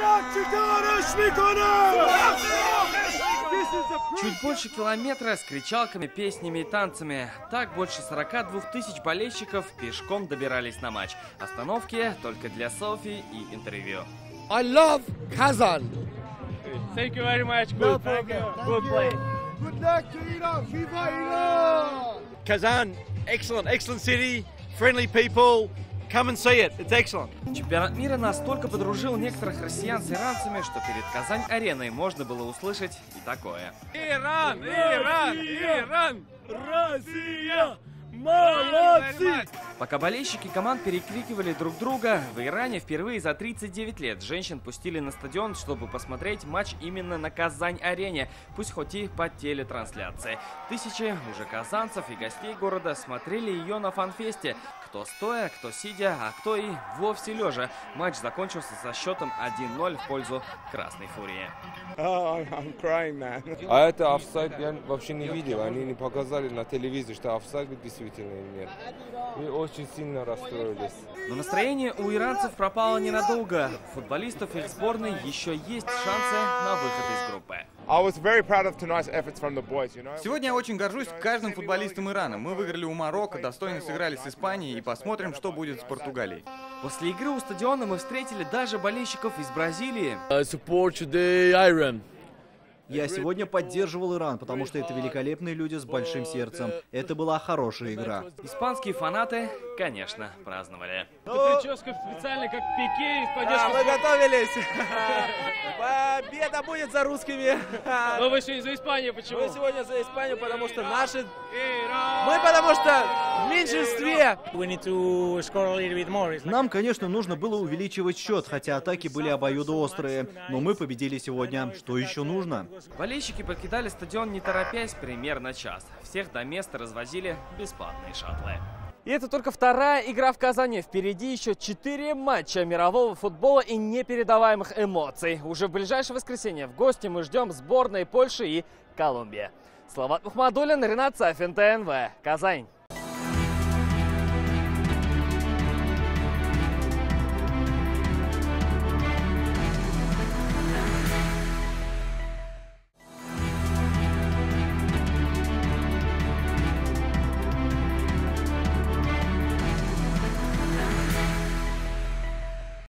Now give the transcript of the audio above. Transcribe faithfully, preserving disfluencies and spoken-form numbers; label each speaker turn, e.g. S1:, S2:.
S1: Чуть больше километра с кричалками, песнями и танцами. Так больше сорока двух тысяч болельщиков пешком добирались на матч. Остановки только для селфи и интервью.
S2: I love Kazan.
S3: Thank you very much. Good, good play.
S2: Good luck to Iran. Viva Iran!
S4: Kazan, excellent, excellent city, friendly people. Come and see it. It's excellent.
S1: Чемпионат мира настолько подружил некоторых россиян с иранцами, что перед Казань-ареной можно было услышать и такое.
S3: Иран, Иран, Иран, Россия!
S1: Молодцы! Пока болельщики команд перекрикивали друг друга, в Иране впервые за тридцать девять лет женщин пустили на стадион, чтобы посмотреть матч именно на Казань-арене, пусть хоть и по телетрансляции. Тысячи уже казанцев и гостей города смотрели ее на фан-фесте. Кто стоя, кто сидя, а кто и вовсе лежа. Матч закончился со счетом один ноль в пользу Красной Фурии.
S5: Oh, I'm crying, man.
S6: А это офсайд я вообще не видел. Они не показали на телевизоре, что офсайд действительно нет. Мы очень сильно расстроились.
S1: Но настроение у иранцев пропало ненадолго. У футболистов их сборной еще есть шансы на выход из группы.
S5: I was very proud of tonight's efforts from the boys, you know.
S7: Сегодня я очень горжусь каждым футболистом Ирана. Мы выиграли у Марокко, достойно сыграли с Испанией и посмотрим, что будет с Португалией.
S1: После игры у стадиона мы встретили даже болельщиков из Бразилии.
S8: Я сегодня поддерживал Иран, потому что это великолепные люди с большим сердцем. Это была хорошая игра.
S1: Испанские фанаты, конечно, праздновали.
S3: Это прическа специально как Пике в поддержку.
S4: Мы готовились. Победа будет за русскими.
S3: Но вы сегодня за Испанию, почему?
S4: Мы сегодня за Испанию, потому что наши... Мы потому что в меньшинстве.
S8: Нам, конечно, нужно было увеличивать счет, хотя атаки были обоюдоострые. Но мы победили сегодня. Что еще нужно?
S1: Болельщики покидали стадион не торопясь примерно час. Всех до места развозили бесплатные шаттлы. И это только вторая игра в Казани. Впереди еще четыре матча мирового футбола и непередаваемых эмоций. Уже в ближайшее воскресенье в гости мы ждем сборной Польши и Колумбии. Салават Мухмадуллин, Ренат Сафин, ТНВ, Казань.